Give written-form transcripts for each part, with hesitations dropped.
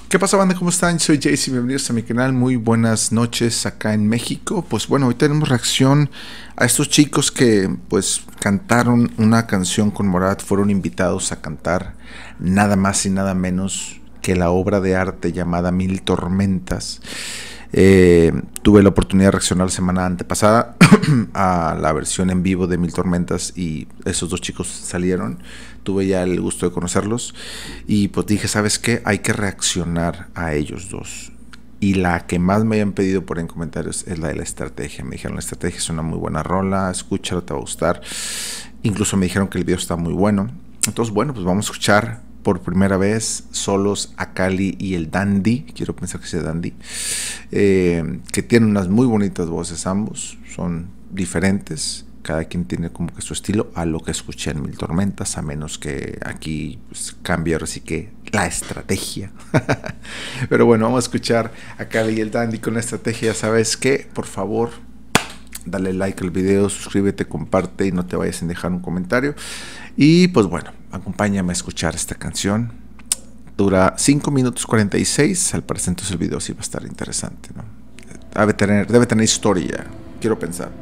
¿Qué pasa, banda? ¿Cómo están? Soy Jace y bienvenidos a mi canal. Muy buenas noches acá en México. Pues bueno, hoy tenemos reacción a estos chicos que pues cantaron una canción con Morat. Fueron invitados a cantar nada más y nada menos que la obra de arte llamada Mil Tormentas. Tuve la oportunidad de reaccionar la semana antepasada a la versión en vivo de Mil Tormentas y esos dos chicos salieron. Tuve ya el gusto de conocerlos y pues dije, ¿sabes qué? Hay que reaccionar a ellos dos. Y la que más me hayan pedido por en comentarios es la de La Estrategia. Me dijeron, La Estrategia es una muy buena rola, escúchala, te va a gustar. Incluso me dijeron que el video está muy bueno. Entonces, bueno, pues vamos a escuchar por primera vez solos a Cali y el Dandy. Quiero pensar que sea Dandy. Que tienen unas muy bonitas voces ambos. Son diferentes. Cada quien tiene como que su estilo a lo que escuché en Mil Tormentas, a menos que aquí pues, cambie ahora sí que la estrategia. Pero bueno, vamos a escuchar a Cali y el Dandy con La Estrategia. ¿Sabes qué? Por favor, dale like al video, suscríbete, comparte y no te vayas sin dejar un comentario. Y pues bueno, acompáñame a escuchar esta canción. Dura 5 minutos 46. Al parecer entonces el video sí va a estar interesante, ¿no? Debe tener historia, quiero pensar.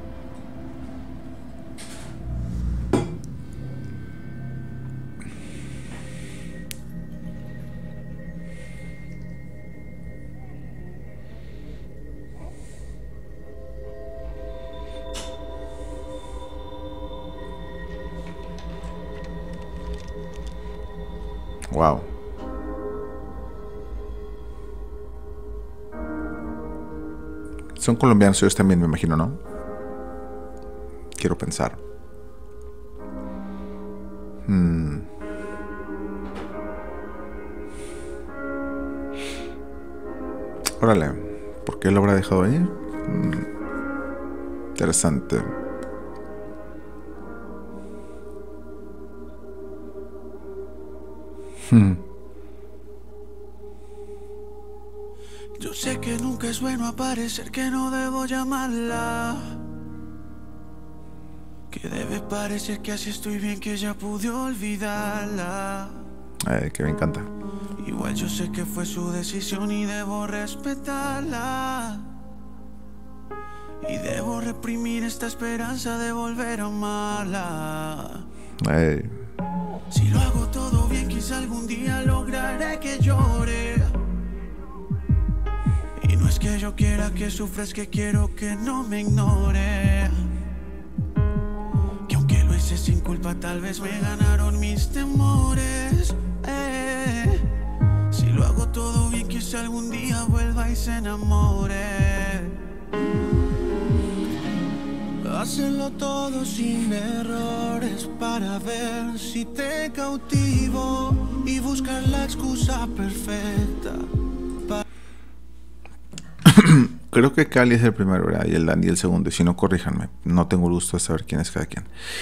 Wow. Son colombianos ellos también, me imagino, ¿no? Quiero pensar. Órale, ¿por qué lo habrá dejado ahí? Interesante. Yo sé que nunca es bueno aparecer, que no debo llamarla, que debe parecer que así estoy bien, que ya pude olvidarla. Que me encanta. Igual yo sé que fue su decisión y debo respetarla, y debo reprimir esta esperanza de volver a amarla. Si lo hago todo bien, quizá algún día lograré que llore. Y no es que yo quiera que sufra, es que quiero que no me ignore. Que aunque lo hice sin culpa, tal vez me ganaron mis temores. Si lo hago todo bien, quizá algún día vuelva y se enamore. Hacerlo todo sin errores para ver si te cautivo y buscar la excusa perfecta. Creo que Cali es el primero, ¿verdad? Y el Dandy el segundo. Y si no, corríjanme. No tengo el gusto de saber quién es cada quien.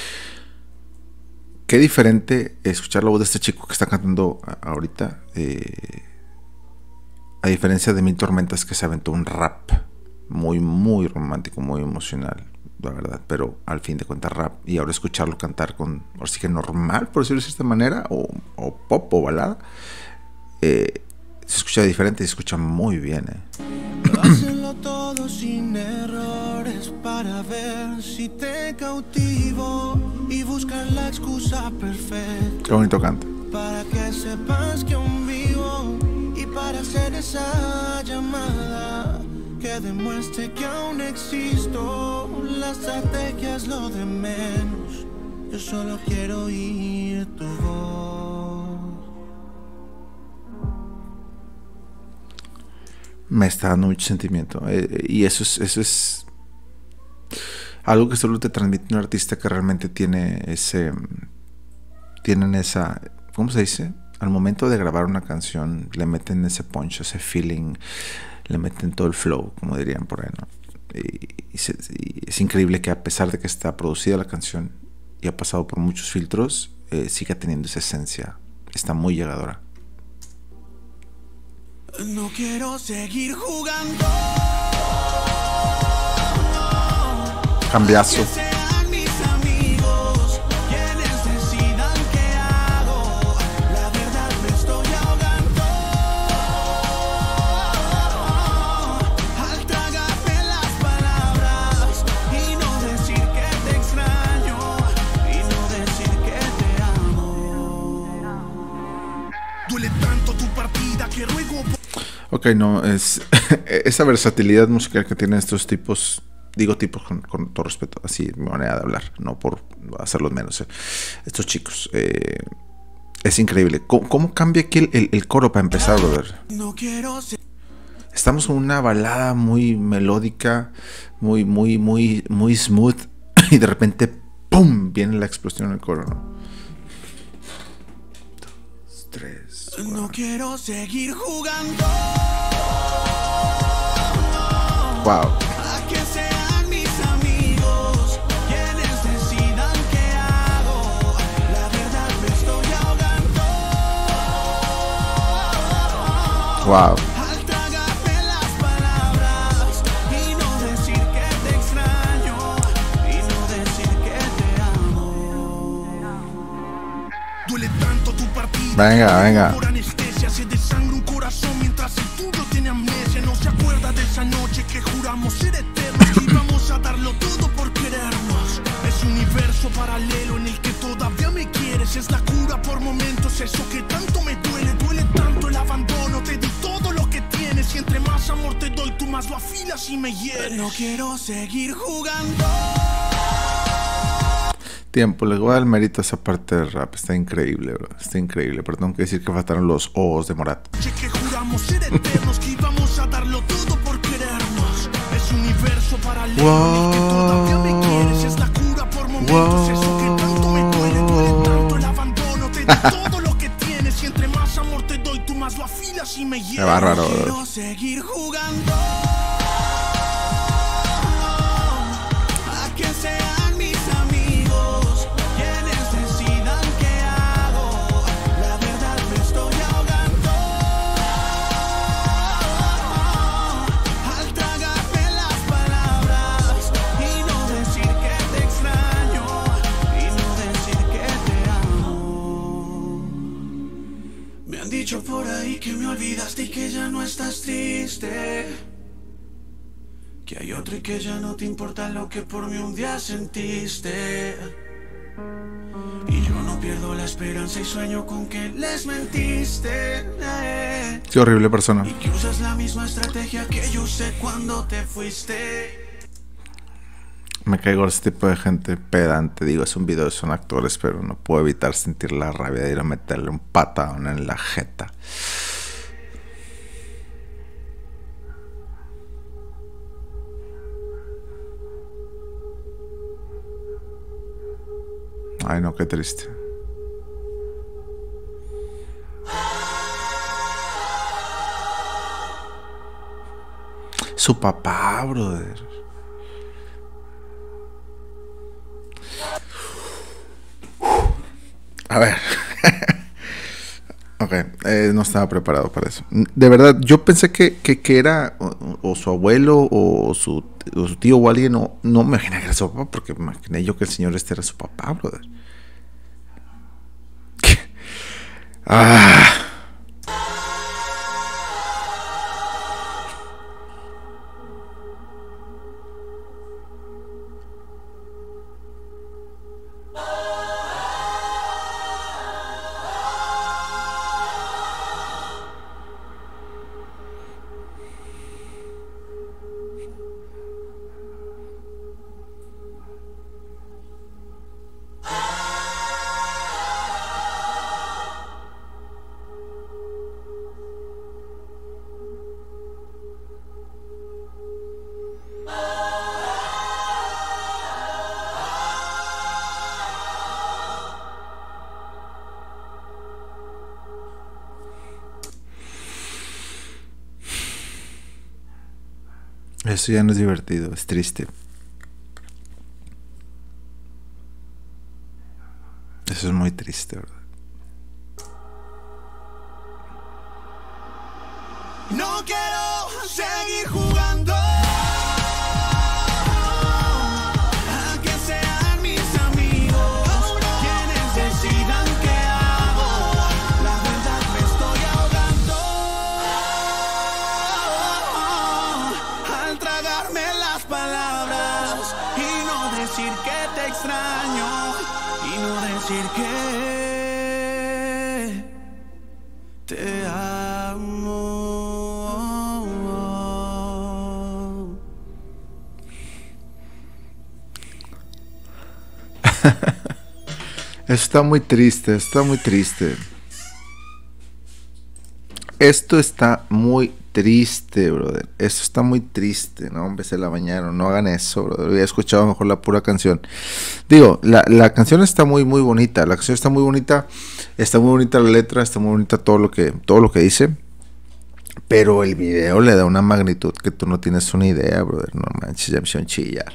Qué diferente escuchar la voz de este chico que está cantando ahorita. A diferencia de Mil Tormentas, que se aventó un rap muy, muy romántico, muy emocional, la verdad. Pero al fin de cuentas rap. Y ahora escucharlo cantar con, ahora sí que normal, por decirlo de esta manera, o pop o balada. Se escucha diferente y se escucha muy bien, Hacerlo todo sin errores para ver si te cautivo y buscar la excusa perfecta. Qué bonito canta. Para que sepas que aún vivo y para hacer esa llamada que demuestre que aún existo. La estrategia es lo de menos. Yo solo quiero oír tu voz. Me está dando mucho sentimiento. Y eso es algo que solo te transmite un artista que realmente tienen esa, ¿cómo se dice? Al momento de grabar una canción le meten ese punch, ese feeling, le meten todo el flow, como dirían por ahí, ¿no? Y es increíble que a pesar de que está producida la canción y ha pasado por muchos filtros, siga teniendo esa esencia. Está muy llegadora. No quiero seguir jugando. Cambiazo. Ok, no, es esa versatilidad musical que tienen estos tipos, digo tipos con todo respeto, así mi manera de hablar, no por hacerlos menos, estos chicos, es increíble. ¿Cómo cambia aquí el coro para empezar, brother? Estamos con una balada muy melódica, muy smooth, y de repente, ¡pum!, viene la explosión en el coro, ¿no? 2, 3, 4. No quiero seguir jugando. Wow. A que sean mis amigos quienes decidan qué hago. La verdad me estoy ahogando. Wow. Al tragarme las palabras y no decir que te extraño y no decir que te amo. Duele tanto tu partida. Venga. Por anestesia se desangra un corazón mientras el tuyo tiene amnesia. No se acuerda de esa noche que juramos ser eternos, que íbamos a darlo todo por querernos. Es un universo paralelo en el que todavía me quieres. Es la cura por momentos, eso que tanto me duele. Duele tanto el abandono, te di todo lo que tienes. Y entre más amor te doy, tú más lo afilas y me hieres. No quiero seguir jugando. Tiempo, les voy a dar el mérito a esa parte del rap. Está increíble, bro. Está increíble. Pero tengo que decir que faltaron los O's de Morat. Que juramos ser eternos, que íbamos a darlo todo por querernos. Es un universo paralelo en el que todavía me quieres. Es la cura por momentos, eso que tanto me duele. Duele tanto el abandono, te di todo lo que tienes. Y entre más amor te doy, tú más lo afilas y me hieres. Qué bárbaro, bro. Quiero seguir jugando. A que sean mis amigos quienes decidan qué hago. La verdad me estoy ahogando. Al tragarme las palabras y no decir que te extraño y no decir que te amo. Me han dicho por ahí que me olvidaste y que ya no estás triste. Que hay otro y que ya no te importa lo que por mí un día sentiste. Y yo no pierdo la esperanza y sueño con que les mentiste. Qué horrible persona. Y que usas la misma estrategia que yo usé cuando te fuiste. Me caigo en este tipo de gente pedante. Digo, es un video, son actores, pero no puedo evitar sentir la rabia de ir a meterle un patadón en la jeta. Ay, no, qué triste. Su papá, brother. A ver. Ok, no estaba preparado para eso. De verdad, yo pensé que era o su abuelo o su tío o alguien. No me imaginé que era su papá, porque me imaginé yo que el señor este era su papá, brother. Ah. Eso ya no es divertido, es triste. Eso es muy triste, ¿verdad? No quiero seguir jugando. A que sean mis amigos quienes decidan qué hago. La verdad me estoy ahogando. Al tragarme las palabras y no decir que te extraño y no decir que te amo. Está muy triste, está muy triste. Esto está muy triste, brother. Esto está muy triste, ¿no? Hombre, se la bañaron. No hagan eso, brother. Había escuchado mejor la pura canción. Digo, la canción está muy, muy bonita. La canción está muy bonita. Está muy bonita la letra. Está muy bonita todo lo que dice. Pero el video le da una magnitud que tú no tienes una idea, brother. No manches, ya me hicieron chillar.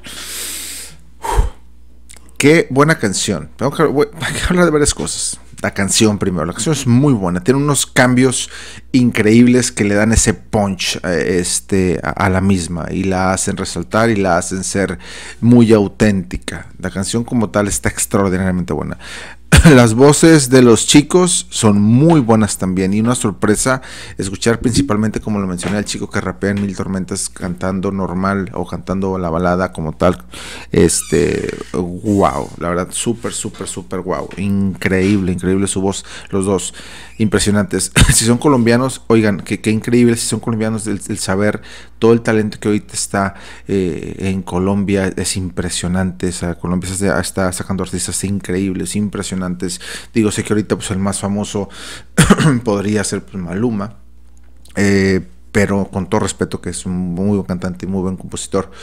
Qué buena canción. Hay que hablar de varias cosas. La canción primero. La canción es muy buena. Tiene unos cambios increíbles que le dan ese punch a la misma. Y la hacen resaltar y la hacen ser muy auténtica. La canción como tal está extraordinariamente buena. Las voces de los chicos son muy buenas también. Y una sorpresa escuchar principalmente, como lo mencioné, al chico que rapea en Mil Tormentas cantando normal o cantando la balada como tal. Wow, la verdad, súper, súper, súper wow. Increíble, increíble su voz. Los dos, impresionantes. Si son colombianos, oigan, qué increíble. Si son colombianos, el saber todo el talento que ahorita está en Colombia es impresionante. O sea, Colombia está sacando artistas increíbles, impresionantes. Digo, sé que ahorita pues el más famoso podría ser pues, Maluma, pero con todo respeto que es un muy buen cantante y muy buen compositor.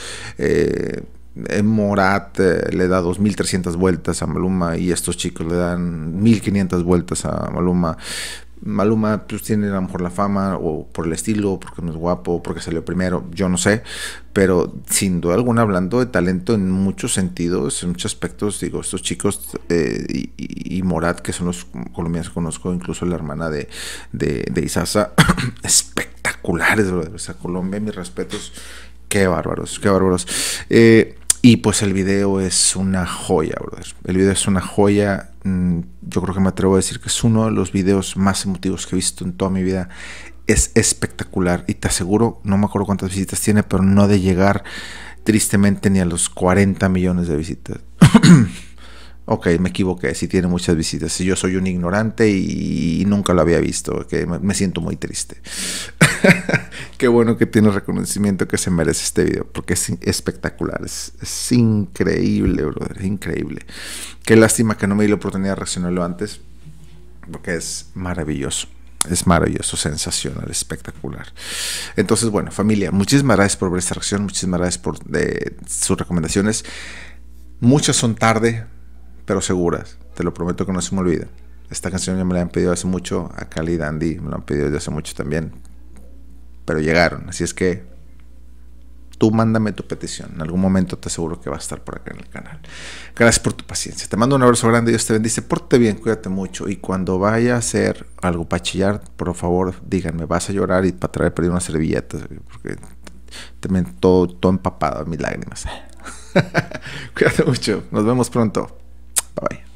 Morat le da 2300 vueltas a Maluma y estos chicos le dan 1500 vueltas a Maluma. Maluma pues tiene a lo mejor la fama o por el estilo, o porque no es guapo, o porque salió primero, yo no sé, pero sin duda alguna hablando de talento en muchos sentidos, en muchos aspectos, digo, estos chicos y Morat, que son los colombianos que conozco, incluso la hermana de Isaza, espectaculares, bro. O sea, Colombia, mis respetos, qué bárbaros, qué bárbaros. Y pues el video es una joya, brother. El video es una joya. Yo creo que me atrevo a decir que es uno de los videos más emotivos que he visto en toda mi vida. Es espectacular. Y te aseguro, no me acuerdo cuántas visitas tiene, pero no de llegar tristemente ni a los 40 millones de visitas. Ok, me equivoqué, sí tiene muchas visitas. Yo soy un ignorante y nunca lo había visto. Okay, me siento muy triste. Qué bueno que tiene el reconocimiento que se merece este video, porque es espectacular, es increíble, brother, es increíble. Qué lástima que no me di la oportunidad de reaccionarlo antes, porque es maravilloso. Es maravilloso, sensacional, espectacular. Entonces, bueno, familia, muchísimas gracias por ver esta reacción, muchísimas gracias por sus recomendaciones. Muchas son tarde, pero seguras. Te lo prometo que no se me olvida. Esta canción ya me la han pedido hace mucho. A Cali Dandy me la han pedido desde hace mucho también. Pero llegaron. Así es que tú mándame tu petición. En algún momento te aseguro que va a estar por acá en el canal. Gracias por tu paciencia. Te mando un abrazo grande. Dios te bendice. Pórtate bien, cuídate mucho. Y cuando vaya a hacer algo para chillar, por favor, díganme. Vas a llorar y para traer pedir unas servilletas. Porque también todo empapado en mis lágrimas. Cuídate mucho. Nos vemos pronto. Bye bye.